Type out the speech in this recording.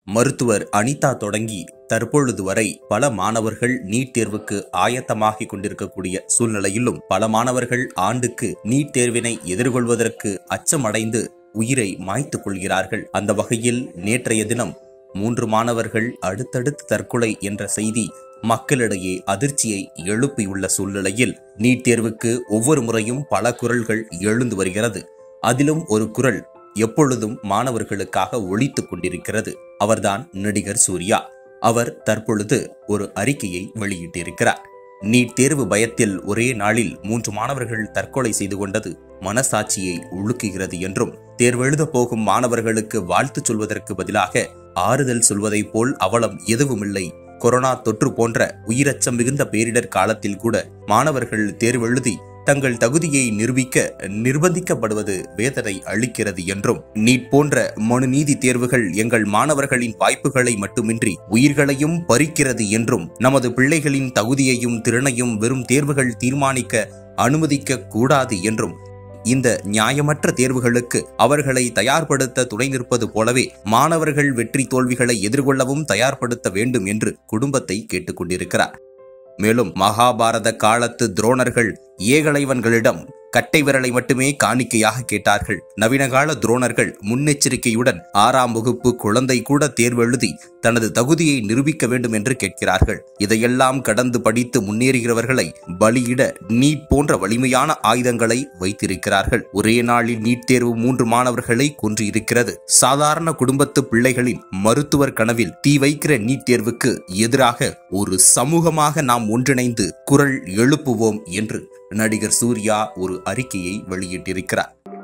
மருத்துவர் அனிதா தொடங்கி தற்பொழுது வரை பல மாணவர்கள் நீட் தேர்வுக்கு ஆயத்தமாகிக் கொண்டிருக்கக்கூடிய சூழ்நிலையிலும் பல மாணவர்கள் ஆண்டுக்கு நீட் தேர்வினை எதிர்கொள்வதற்கு அச்சமடைந்து உயிரை மாய்த்துக் கொள்கிறார்கள். அந்த வகையில் நேற்றைய தினம் 3 மாணவர்கள் அடுத்தடுத்து தற்கொலை என்ற செய்தி மக்களிடையே அதிர்ச்சியை எழுப்பியுள்ள சூழ்நிலையில் நீட் தேர்வுக்கு ஒவ்வொரு முறையும் பல குரல்கள் எழுந்து வருகிறது. அதிலும் ஒரு குரல் எப்பொழுதும் மாணவர்களுக்காக ஒலித்துக் கொண்டிருக்கிறது. அவர்தான் நடிகர் சூர்யா. அவர் தற்பொழுது ஒரு அறிக்கையை வெளியிட்டிருக்கிறார். நீட் தேர்வு பயத்தில் ஒரே நாளில் 3 மாணவர்கள் தற்கொலை செய்து கொண்டது மனசாட்சியை உழுக்குகிறது என்றும், தேர்வெழுத போகும் மாணவர்களுக்கு வாழ்த்து சொல்வதற்கு பதிலாக ஆறுதல் சொல்வதைப் போல் அவலம் எதுவுமில்லை. கொரோனா தொற்று போன்ற உயிரச்சம் மிகுந்த பேரிடர் காலத்தில் கூட மாணவர்கள் தேர்வெழுதி தங்கள் தகுதியை நிரூபிக்க நிர்பந்திக்கப்படுவது வேதனை அளிக்கிறது என்றும், நீட் போன்ற மனுநீதி தேர்வுகள் எங்கள் மாணவர்களின் வாய்ப்புகளை மட்டுமின்றி உயிர்களையும் பறிக்கிறது என்றும், நமது பிள்ளைகளின் தகுதியையும் திறனையும் வெறும் தேர்வுகள் தீர்மானிக்க அனுமதிக்க கூடாது என்றும், இந்த நியாயமற்ற தேர்வுகளுக்கு அவர்களை தயார்படுத்த துணை நிற்பது போலவே மாணவர்கள் வெற்றி தோல்விகளை எதிர்கொள்ளவும் தயார்படுத்த வேண்டும் என்று குடும்பத்தை கேட்டுக்கொண்டிருக்கிறார். மேலும் மகாபாரத காலத்து துரோணர்கள் ஏகலைவன்களிடம் கட்டை விரலை மட்டுமே காணிக்கையாக கேட்டார்கள். நவீன கால துரோணர்கள் முன்னெச்சரிக்கையுடன் 6ஆம் வகுப்பு குழந்தை கூட தேர்வெழுதி தனது தகுதியை நிரூபிக்க வேண்டும் என்று கேட்கிறார்கள். இதையெல்லாம் கடந்து படித்து முன்னேறுகிறவர்களை பலியிட நீட் போன்ற வலிமையான ஆயுதங்களை வைத்திருக்கிறார்கள். ஒரே நாளில் நீட் தேர்வு 3 மாணவர்களை கொன்று இருக்கிறது. சாதாரண குடும்பத்து பிள்ளைகளின் மருத்துவர் கனவில் தீ வைக்கிற நீட் தேர்வுக்கு எதிராக ஒரு சமூகமாக நாம் ஒன்றிணைந்து குரல் எழுப்புவோம் என்று நடிகர் சூர்யா ஒரு அறிக்கையை வெளியிட்டிருக்கிறார்.